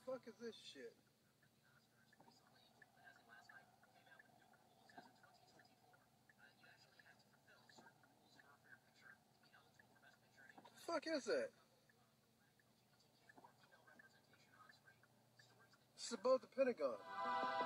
fuck is this shit? The fuck is that? This is above the Pentagon.